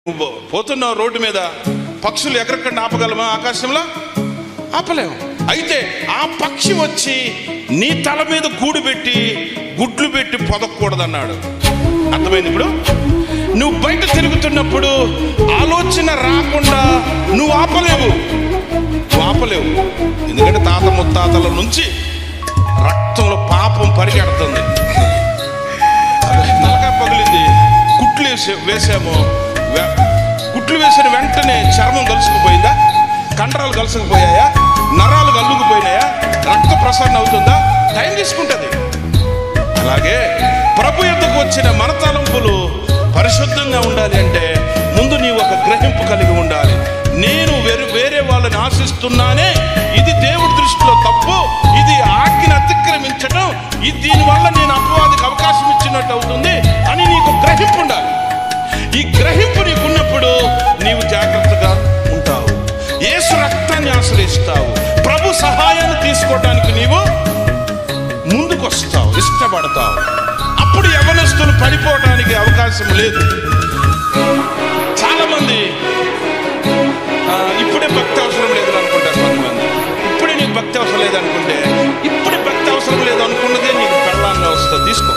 పోతున్నావు రోడ్డు మీద, పక్షులు ఎగరకుండా ఆపగలమా? ఆకాశంలో ఆపలేము. అయితే ఆ పక్షి వచ్చి నీ తల మీద గూడు పెట్టి గుడ్లు పెట్టి పొదకూడదన్నాడు. అర్థమైంది? ఇప్పుడు నువ్వు బయట తిరుగుతున్నప్పుడు ఆలోచన రాకుండా నువ్వు ఆపలేవు. ఎందుకంటే తాత ముత్తాతల నుంచి రక్తంలో పాపం పరిగెడుతుంది. నలక పగిలింది, కుట్లు వేసాము, కుట్లు వేసిన వెంటనే చర్మం కలుసుకుపోయిందా? కండరాలు కలుసుకుపోయాయా? నరాలు కలుగుపోయినాయా? రక్త ప్రసరణ అవుతుందా? టైం తీసుకుంటుంది. అలాగే ప్రభు యొద్దకు వచ్చిన మన తలంపులు పరిశుద్ధంగా ఉండాలి అంటే ముందు నీవు ఒక గ్రహింపు కలిగి ఉండాలి. నేను వేరే వాళ్ళని ఆశిస్తున్నానే, ఇది దేవుడి దృష్టిలో తప్పు, ఇది ఆజ్ఞను అతిక్రమించడం, దీనివల్ల నేను అపవాదికి అవకాశం ఇచ్చినట్టు అవుతుంది అని నీకు గ్రహింపు ఉండాలి. ఈ గ్రహింపు నీకున్నప్పుడు నీవు జాగ్రత్తగా ఉంటావు, యేసు రక్తాన్ని ఆశ్రయిస్తావు, ప్రభు సహాయాన్ని తీసుకోవడానికి నీవు ముందుకు వస్తావు, ఇష్టపడతావు. అప్పుడు యవనస్తులు పడిపోవడానికి అవకాశం లేదు. చాలా మంది ఇప్పుడే భక్తి అవసరం లేదు అనుకుంటారు. కొంతమంది ఇప్పుడే నీకు భక్తి అవసరం లేదు అనుకుంటే, ఇప్పుడే భక్తి అవసరం లేదు అనుకున్నదే నీకు పెళ్ళంగా వస్తుంది. తీసుకో.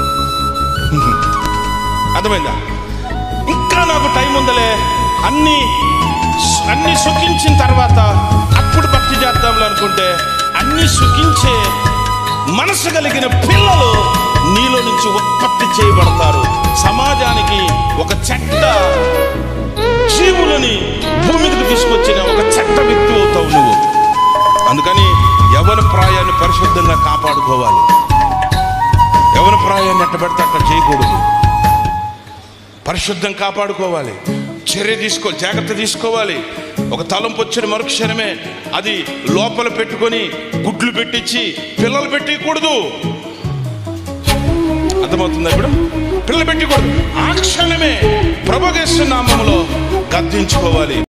అర్థమైందా? ఇంకా నాకు టైం ఉందలే, అన్ని సుఖించిన తర్వాత అప్పుడు భక్తి చేద్దాంలే అనుకుంటే, అన్ని సుఖించే మనసు కలిగిన పిల్లలు నీలో నుంచి ఉత్పత్తి చేయబడతారు. సమాజానికి ఒక చెడ్డ జీవులని భూమికి తీసుకొచ్చిన ఒక చెడ్డ వ్యక్తి అవుతావు నువ్వు. అందుకని యవ్వన ప్రాయాన్ని పరిశుద్ధంగా కాపాడుకోవాలి. యవ్వన ప్రాయాన్ని ఎట్టబెడితే అట్లా చేయకూడదు. పరిశుద్ధం కాపాడుకోవాలి, జాగ్రత్త తీసుకోవాలి. ఒక తలంపు వచ్చిన మరుక్షణమే అది లోపల పెట్టుకొని గుడ్లు పెట్టించి పిల్లలు పెట్టకూడదు. అర్థమవుతుందా? ఇప్పుడు పిల్లలు పెట్టకూడదు. ఆ క్షణమే ప్రభుయేసు నామములో గద్దించుకోవాలి.